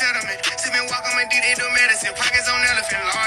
Letterman. Sipping walk on my D, they do medicine. Pockets on elephant.